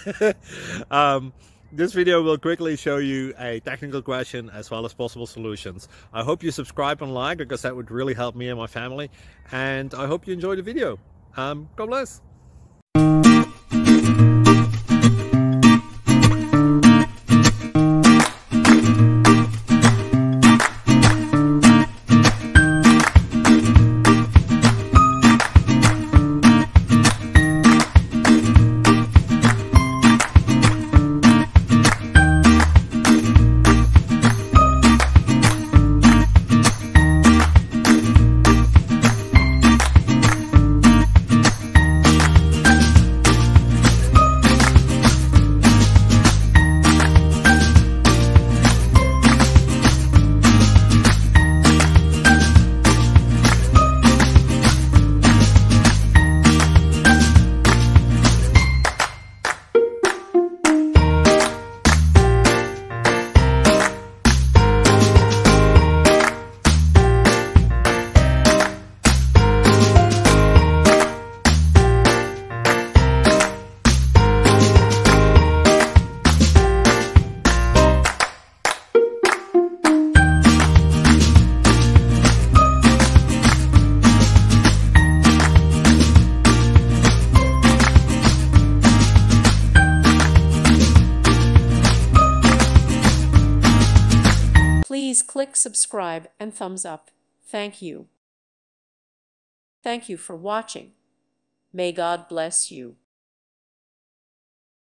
This video will quickly show you a technical question as well as possible solutions. I hope you subscribe and like, because that would really help me and my family. And I hope you enjoy the video. God bless. Please click subscribe and thumbs up. Thank you. Thank you for watching. May God bless you.